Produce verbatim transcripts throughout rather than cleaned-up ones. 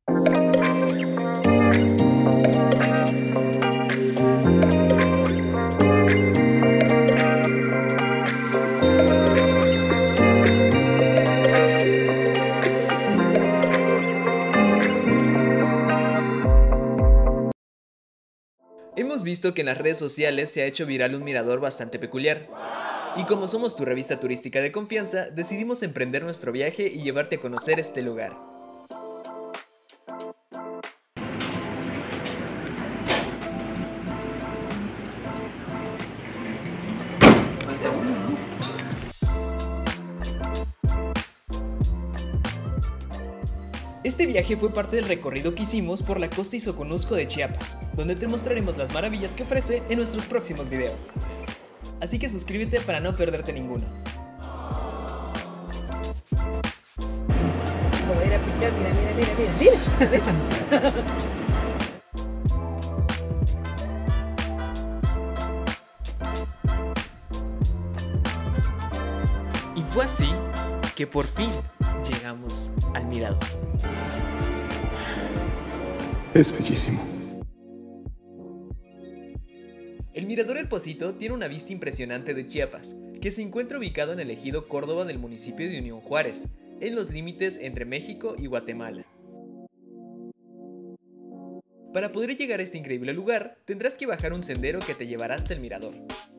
Hemos visto que en las redes sociales se ha hecho viral un mirador bastante peculiar. Y como somos tu revista turística de confianza, decidimos emprender nuestro viaje y llevarte a conocer este lugar. Este viaje fue parte del recorrido que hicimos por la costa y Soconusco de Chiapas, donde te mostraremos las maravillas que ofrece en nuestros próximos videos. Así que suscríbete para no perderte ninguno. Lo voy a ir a picar, mira, mira, mira, mira, mira. Y fue así que por fin llegamos al mirador. Es bellísimo. El Mirador El Pocito tiene una vista impresionante de Chiapas, que se encuentra ubicado en el ejido Córdoba del municipio de Unión Juárez, en los límites entre México y Guatemala. Para poder llegar a este increíble lugar, tendrás que bajar un sendero que te llevará hasta el mirador.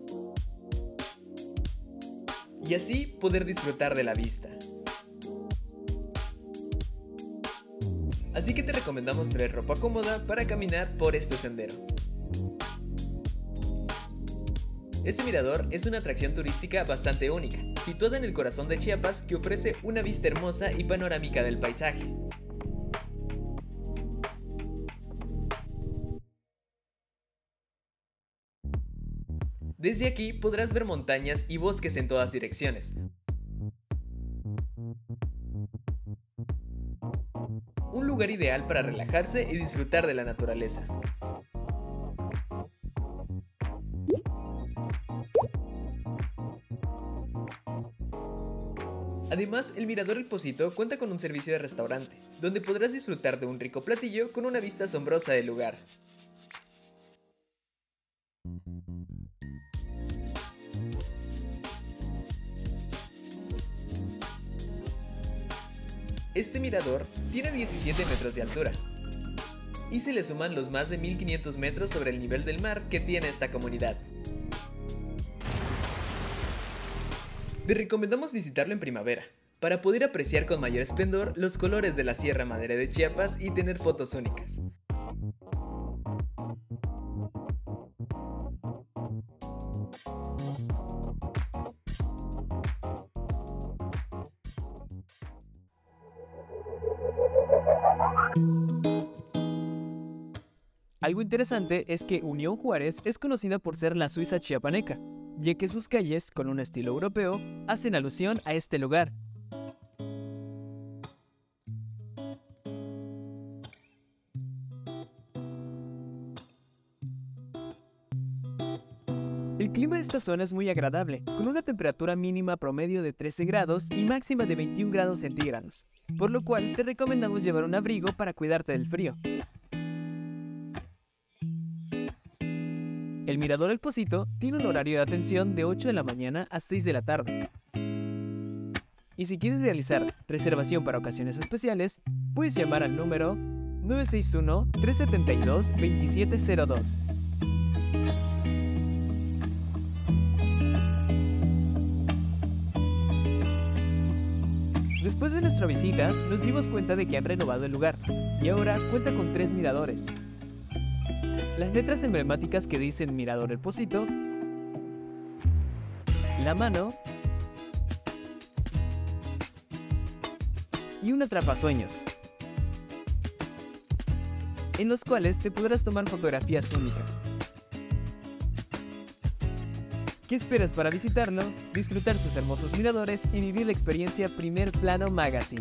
Y así poder disfrutar de la vista. Así que te recomendamos traer ropa cómoda para caminar por este sendero. Este mirador es una atracción turística bastante única, situada en el corazón de Chiapas, que ofrece una vista hermosa y panorámica del paisaje. Desde aquí podrás ver montañas y bosques en todas direcciones. Un lugar ideal para relajarse y disfrutar de la naturaleza. Además, el Mirador El Pocito cuenta con un servicio de restaurante, donde podrás disfrutar de un rico platillo con una vista asombrosa del lugar. Este mirador tiene diecisiete metros de altura y se le suman los más de mil quinientos metros sobre el nivel del mar que tiene esta comunidad. Te recomendamos visitarlo en primavera, para poder apreciar con mayor esplendor los colores de la Sierra Madre de Chiapas y tener fotos únicas. Algo interesante es que Unión Juárez es conocida por ser la Suiza chiapaneca, ya que sus calles, con un estilo europeo, hacen alusión a este lugar. El clima de esta zona es muy agradable, con una temperatura mínima promedio de trece grados y máxima de veintiún grados centígrados, por lo cual te recomendamos llevar un abrigo para cuidarte del frío. El Mirador El Pocito tiene un horario de atención de ocho de la mañana a seis de la tarde. Y si quieres realizar reservación para ocasiones especiales, puedes llamar al número nueve seis uno, tres siete dos, dos siete cero dos. Después de nuestra visita, nos dimos cuenta de que han renovado el lugar y ahora cuenta con tres miradores. Las letras emblemáticas que dicen Mirador El Pocito, la mano y un atrapasueños, en los cuales te podrás tomar fotografías únicas. ¿Qué esperas para visitarlo, disfrutar sus hermosos miradores y vivir la experiencia Primer Plano Magazine?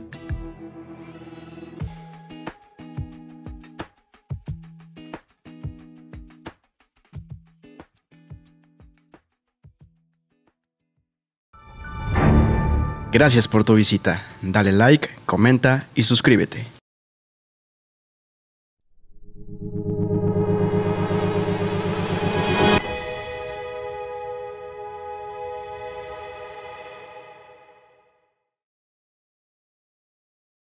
Gracias por tu visita. Dale like, comenta y suscríbete.